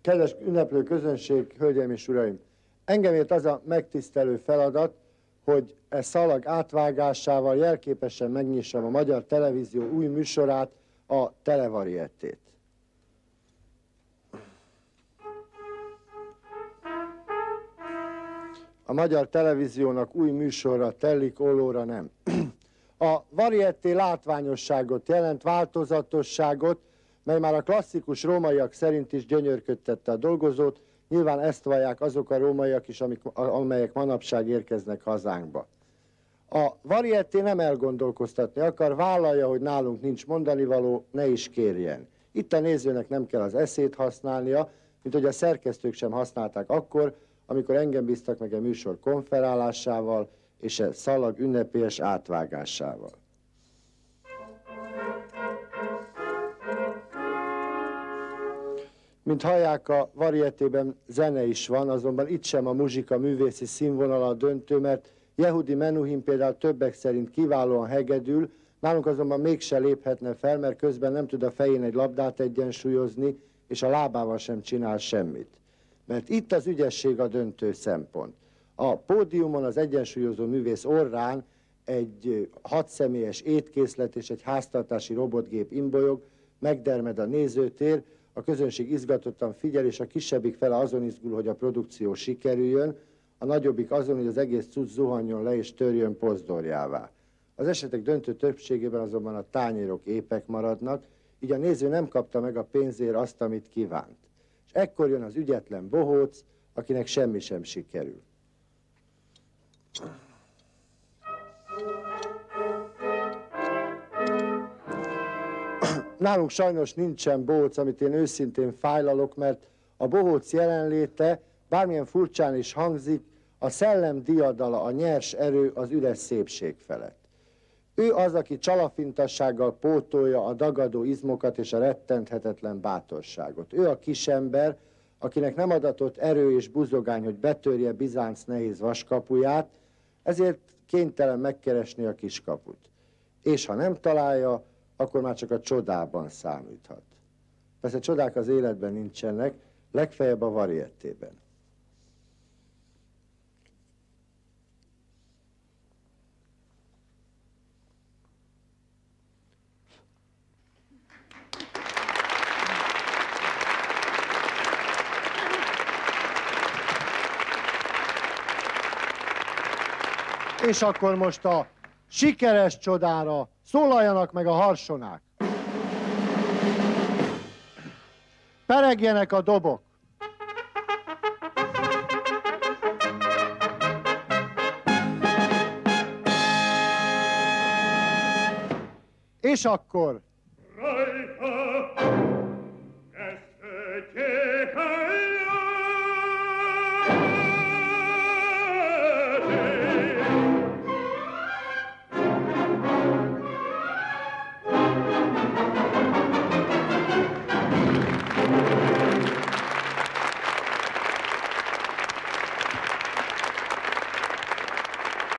Kedves ünneplő közönség, hölgyeim és uraim! Engem ért az a megtisztelő feladat, hogy e szalag átvágásával jelképesen megnyissam a Magyar Televízió új műsorát, a Televariettét. A Magyar Televíziónak új műsorra tellik, ollóra nem. A varietté látványosságot jelent, változatosságot, mely már a klasszikus rómaiak szerint is gyönyörködtette a dolgozót, nyilván ezt vallják azok a rómaiak is, amelyek manapság érkeznek hazánkba. A varietté nem elgondolkoztatni akar, vállalja, hogy nálunk nincs mondanivaló, ne is kérjen. Itt a nézőnek nem kell az eszét használnia, mint hogy a szerkesztők sem használták akkor, amikor engem bíztak meg a műsor konferálásával és a szalag ünnepélyes átvágásával. Mint hallják, a varietében zene is van, azonban itt sem a muzsika művészi színvonala a döntő, mert Yehudi Menuhin például többek szerint kiválóan hegedül, nálunk azonban mégse léphetne fel, mert közben nem tud a fején egy labdát egyensúlyozni, és a lábával sem csinál semmit. Mert itt az ügyesség a döntő szempont. A pódiumon az egyensúlyozó művész orrán egy 6 személyes étkészlet és egy háztartási robotgép imbolyog, megdermed a nézőtér, a közönség izgatottan figyel, és a kisebbik fele azon izgul, hogy a produkció sikerüljön, a nagyobbik azon, hogy az egész cucc zuhanjon le és törjön pozdorjává. Az esetek döntő többségében azonban a tányérok épek maradnak, így a néző nem kapta meg a pénzért azt, amit kívánt. És ekkor jön az ügyetlen bohóc, akinek semmi sem sikerül. Nálunk sajnos nincsen bohóc, amit én őszintén fájlalok, mert a bohóc jelenléte, bármilyen furcsán is hangzik, a szellem diadala, a nyers erő az üres szépség felett. Ő az, aki csalafintassággal pótolja a dagadó izmokat és a rettenthetetlen bátorságot. Ő a kisember, akinek nem adatott erő és buzogány, hogy betörje Bizánc nehéz vaskapuját, ezért kénytelen megkeresni a kiskaput. És ha nem találja, akkor már csak a csodában számíthat. Persze csodák az életben nincsenek, legfeljebb a variettében. És akkor most a sikeres csodára szólaljanak meg a harsonák. Peregjenek a dobok. És akkor...